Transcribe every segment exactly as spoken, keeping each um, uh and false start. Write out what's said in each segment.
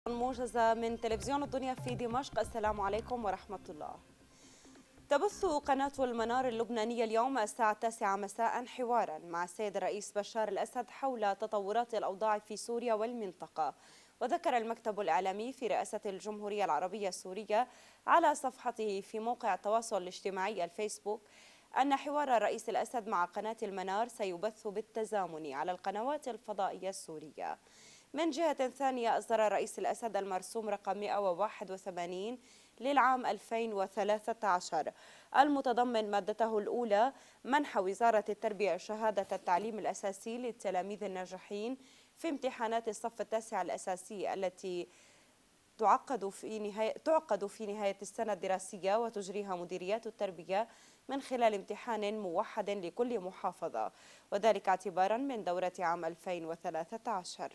موجزة من تلفزيون الدنيا في دمشق. السلام عليكم ورحمة الله. تبث قناة المنار اللبنانية اليوم الساعة التاسعة مساء حوارا مع السيد الرئيس بشار الأسد حول تطورات الأوضاع في سوريا والمنطقة. وذكر المكتب الإعلامي في رئاسة الجمهورية العربية السورية على صفحته في موقع التواصل الاجتماعي الفيسبوك أن حوار الرئيس الأسد مع قناة المنار سيبث بالتزامن على القنوات الفضائية السورية. من جهة ثانية، أصدر الرئيس الأسد المرسوم رقم مئة وواحد وثمانين للعام ألفين وثلاثة عشر المتضمن مادته الأولى منح وزارة التربية شهادة التعليم الأساسي للتلاميذ الناجحين في امتحانات الصف التاسع الأساسي التي تعقد في نهاية تعقد في نهاية السنة الدراسية وتجريها مديريات التربية من خلال امتحان موحد لكل محافظة، وذلك اعتبارا من دورة عام ألفين وثلاثة عشر.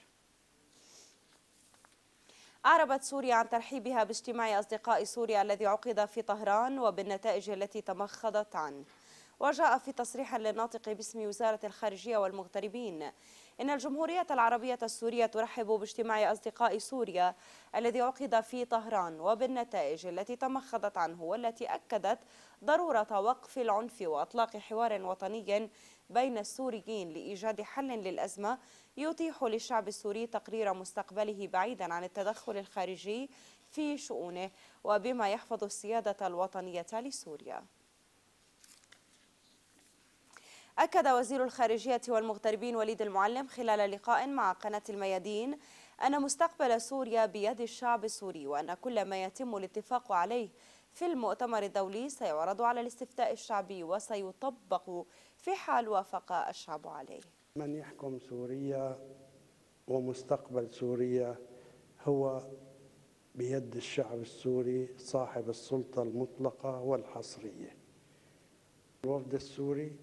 أعربت سوريا عن ترحيبها باجتماع أصدقاء سوريا الذي عقد في طهران وبالنتائج التي تمخضت عنه. وجاء في تصريح للناطق باسم وزارة الخارجية والمغتربين إن الجمهورية العربية السورية ترحب باجتماع أصدقاء سوريا الذي عقد في طهران وبالنتائج التي تمخضت عنه، والتي أكدت ضرورة وقف العنف وإطلاق حوار وطني بين السوريين لإيجاد حل للأزمة يتيح للشعب السوري تقرير مستقبله بعيدا عن التدخل الخارجي في شؤونه، وبما يحفظ السيادة الوطنية لسوريا. أكد وزير الخارجية والمغتربين وليد المعلم خلال لقاء مع قناة الميادين أن مستقبل سوريا بيد الشعب السوري، وأن كل ما يتم الاتفاق عليه في المؤتمر الدولي سيعرض على الاستفتاء الشعبي وسيطبق في حال وافق الشعب عليه. من يحكم سوريا ومستقبل سوريا هو بيد الشعب السوري صاحب السلطة المطلقة والحصرية. الوفد السوري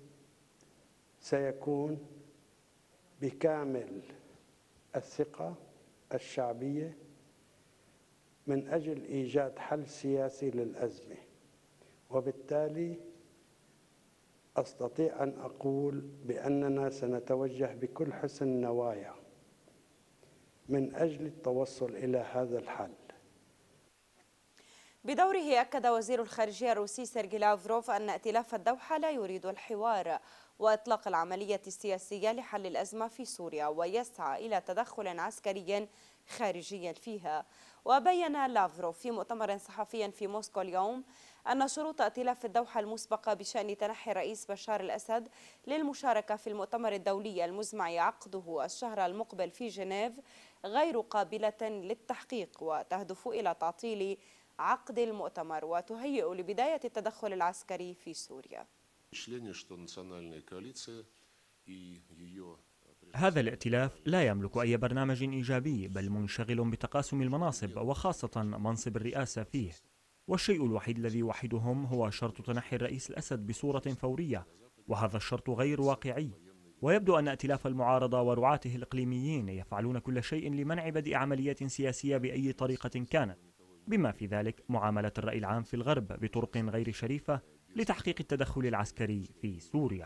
سيكون بكامل الثقة الشعبية من أجل إيجاد حل سياسي للأزمة، وبالتالي أستطيع أن أقول بأننا سنتوجه بكل حسن نوايا من أجل التوصل إلى هذا الحل. بدوره أكد وزير الخارجية الروسي سيرجي لافروف أن ائتلاف الدوحة لا يريد الحوار وإطلاق العملية السياسية لحل الأزمة في سوريا، ويسعى إلى تدخل عسكري خارجي فيها. وبين لافروف في مؤتمر صحفي في موسكو اليوم أن شروط ائتلاف الدوحة المسبقة بشأن تنحي الرئيس بشار الأسد للمشاركة في المؤتمر الدولي المزمع عقده الشهر المقبل في جنيف غير قابلة للتحقيق، وتهدف إلى تعطيل عقد المؤتمر وتهيئ لبداية التدخل العسكري في سوريا. هذا الائتلاف لا يملك أي برنامج إيجابي، بل منشغل بتقاسم المناصب وخاصة منصب الرئاسة فيه، والشيء الوحيد الذي يوحدهم هو شرط تنحي الرئيس الأسد بصورة فورية، وهذا الشرط غير واقعي. ويبدو أن ائتلاف المعارضة ورعاته الإقليميين يفعلون كل شيء لمنع بدء عملية سياسية بأي طريقة كانت، بما في ذلك معاملة الرأي العام في الغرب بطرق غير شريفة لتحقيق التدخل العسكري في سوريا.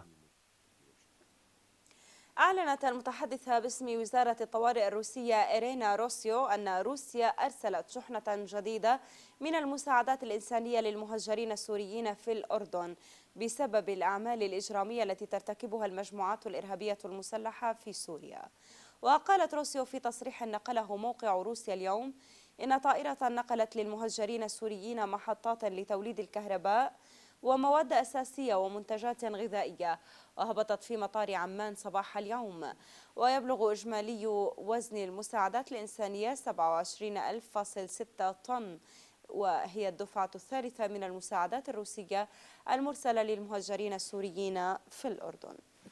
أعلنت المتحدثة باسم وزارة الطوارئ الروسية إيرينا روسيو أن روسيا أرسلت شحنة جديدة من المساعدات الإنسانية للمهجرين السوريين في الأردن بسبب الأعمال الإجرامية التي ترتكبها المجموعات الإرهابية المسلحة في سوريا. وقالت روسيو في تصريح نقله موقع روسيا اليوم إن طائرة نقلت للمهجرين السوريين محطات لتوليد الكهرباء ومواد أساسية ومنتجات غذائية، وهبطت في مطار عمان صباح اليوم. ويبلغ إجمالي وزن المساعدات الإنسانية سبعة وعشرين ألف فاصل ستة طن، وهي الدفعة الثالثة من المساعدات الروسية المرسلة للمهجرين السوريين في الأردن.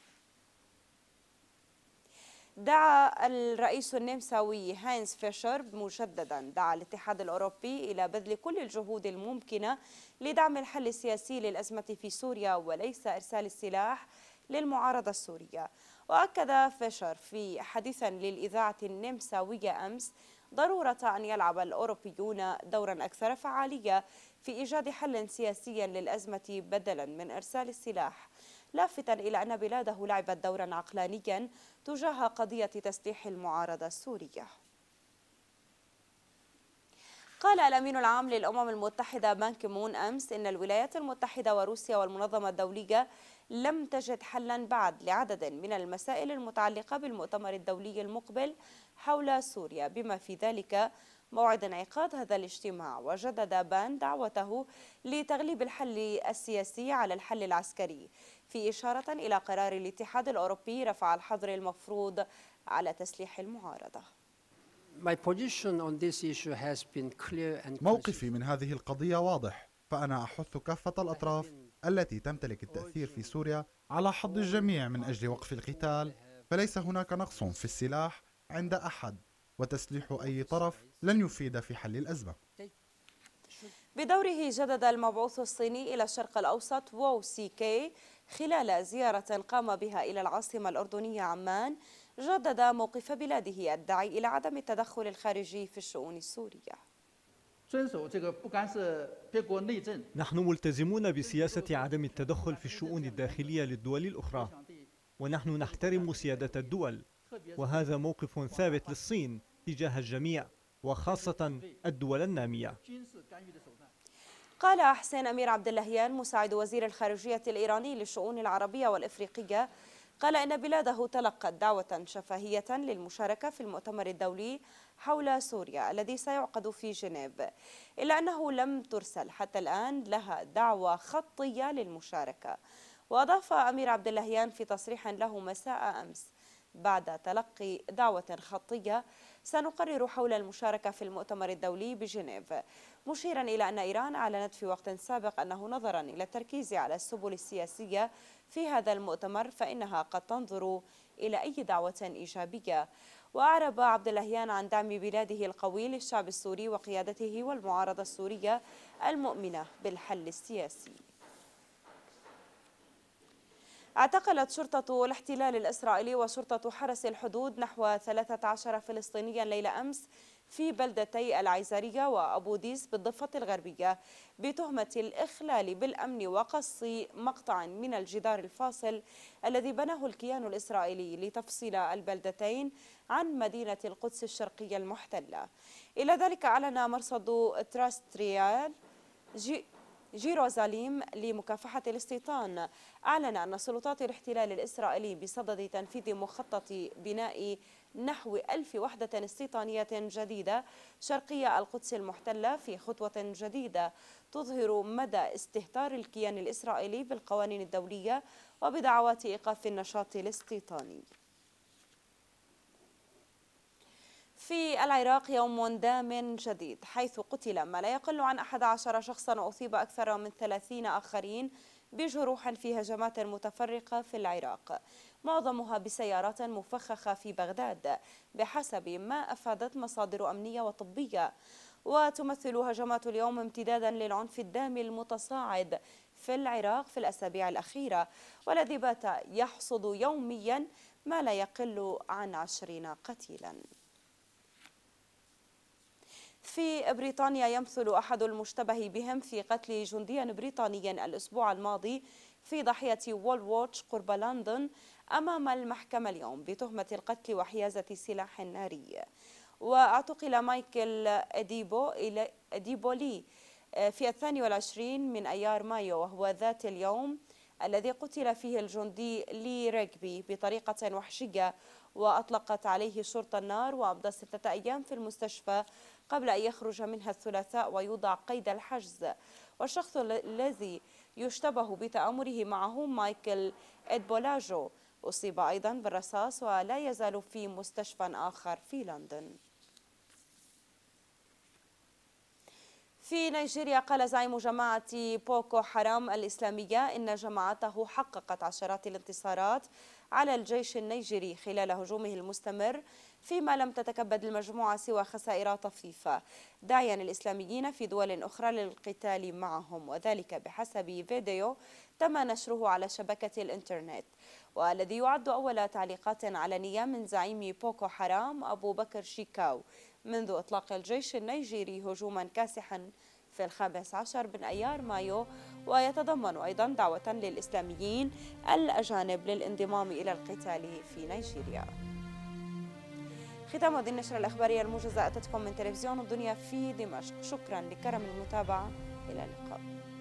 دعا الرئيس النمساوي هاينز فيشر مجددا دعا الاتحاد الأوروبي إلى بذل كل الجهود الممكنة لدعم الحل السياسي للأزمة في سوريا وليس إرسال السلاح للمعارضة السورية. وأكد فيشر في حديث للإذاعة النمساوية أمس ضرورة أن يلعب الأوروبيون دورا أكثر فعالية في إيجاد حل سياسي للأزمة بدلا من إرسال السلاح، لافتا إلى أن بلاده لعبت دورا عقلانيا تجاه قضية تسليح المعارضة السورية. قال الأمين العام للأمم المتحدة بان كيمون أمس إن الولايات المتحدة وروسيا والمنظمة الدولية لم تجد حلا بعد لعدد من المسائل المتعلقة بالمؤتمر الدولي المقبل حول سوريا، بما في ذلك موعد انعقاد هذا الاجتماع. وجدد بان دعوته لتغليب الحل السياسي على الحل العسكري، في إشارة إلى قرار الاتحاد الأوروبي رفع الحظر المفروض على تسليح المعارضة. موقفي من هذه القضية واضح، فأنا أحث كافة الأطراف التي تمتلك التأثير في سوريا على حض الجميع من أجل وقف القتال، فليس هناك نقص في السلاح عند أحد، وتسليح أي طرف لن يفيد في حل الأزمة. بدوره جدد المبعوث الصيني إلى الشرق الأوسط وو سي كي خلال زيارة قام بها إلى العاصمة الأردنية عمان، جدد موقف بلاده الداعي إلى عدم التدخل الخارجي في الشؤون السورية. نحن ملتزمون بسياسة عدم التدخل في الشؤون الداخلية للدول الأخرى، ونحن نحترم سيادة الدول، وهذا موقف ثابت للصين تجاه الجميع وخاصة الدول النامية. قال حسين أمير عبد اللهيان مساعد وزير الخارجية الإيراني للشؤون العربية والإفريقية، قال إن بلاده تلقت دعوة شفهية للمشاركة في المؤتمر الدولي حول سوريا الذي سيعقد في جنيف، إلا أنه لم ترسل حتى الآن لها دعوة خطية للمشاركة. وأضاف أمير عبد اللهيان في تصريح له مساء أمس: بعد تلقي دعوة خطية سنقرر حول المشاركة في المؤتمر الدولي بجنيف، مشيرا إلى أن إيران أعلنت في وقت سابق أنه نظرا إلى التركيز على السبل السياسية في هذا المؤتمر فإنها قد تنظر إلى أي دعوة إيجابية. وأعرب عبد اللهيان عن دعم بلاده القوي للشعب السوري وقيادته والمعارضة السورية المؤمنة بالحل السياسي. اعتقلت شرطة الاحتلال الإسرائيلي وشرطة حرس الحدود نحو ثلاثة عشر فلسطينيا ليلة أمس في بلدتي العيزرية وأبو ديس بالضفة الغربية بتهمة الإخلال بالأمن وقص مقطع من الجدار الفاصل الذي بناه الكيان الإسرائيلي لتفصيل البلدتين عن مدينة القدس الشرقية المحتلة. إلى ذلك أعلن مرصد تراستريال جي جيروزاليم لمكافحة الاستيطان أعلن أن سلطات الاحتلال الإسرائيلي بصدد تنفيذ مخطط بناء نحو ألف وحدة استيطانية جديدة شرقية القدس المحتلة في خطوة جديدة تظهر مدى استهتار الكيان الإسرائيلي بالقوانين الدولية وبدعوات إيقاف النشاط الاستيطاني. في العراق يوم دام جديد، حيث قتل ما لا يقل عن أحد عشر شخصا وأصيب أكثر من ثلاثين آخرين بجروح في هجمات متفرقة في العراق، معظمها بسيارات مفخخة في بغداد بحسب ما أفادت مصادر أمنية وطبية. وتمثل هجمات اليوم امتدادا للعنف الدامي المتصاعد في العراق في الأسابيع الأخيرة، والذي بات يحصد يوميا ما لا يقل عن عشرين قتيلا. في بريطانيا يمثل أحد المشتبه بهم في قتل جندي بريطاني الأسبوع الماضي في ضاحية وولووتش قرب لندن أمام المحكمة اليوم بتهمة القتل وحيازة سلاح ناري. واعتقل مايكل أديبو أديبولي في الثاني والعشرين من أيار مايو، وهو ذات اليوم الذي قتل فيه الجندي لي ريغبي بطريقة وحشية، وأطلقت عليه الشرطة النار وأمضى ستة أيام في المستشفى قبل أن يخرج منها الثلاثاء ويوضع قيد الحجز. والشخص الذي يشتبه بتآمره معه مايكل إدبولاجو أصيب أيضا بالرصاص ولا يزال في مستشفى آخر في لندن. في نيجيريا قال زعيم جماعة بوكو حرام الإسلامية إن جماعته حققت عشرات الانتصارات على الجيش النيجيري خلال هجومه المستمر، فيما لم تتكبد المجموعة سوى خسائر طفيفة، داعيا الإسلاميين في دول أخرى للقتال معهم، وذلك بحسب فيديو تم نشره على شبكة الإنترنت، والذي يعد أول تعليقات علنية من زعيم بوكو حرام أبو بكر شيكاو منذ إطلاق الجيش النيجيري هجوما كاسحا في الخامس عشر من أيار مايو، ويتضمن أيضا دعوة للإسلاميين الأجانب للانضمام إلى القتال في نيجيريا. ختام هذه النشرة الإخبارية الموجزة أتتكم من تلفزيون الدنيا في دمشق. شكرا لكرم المتابعة، إلى اللقاء.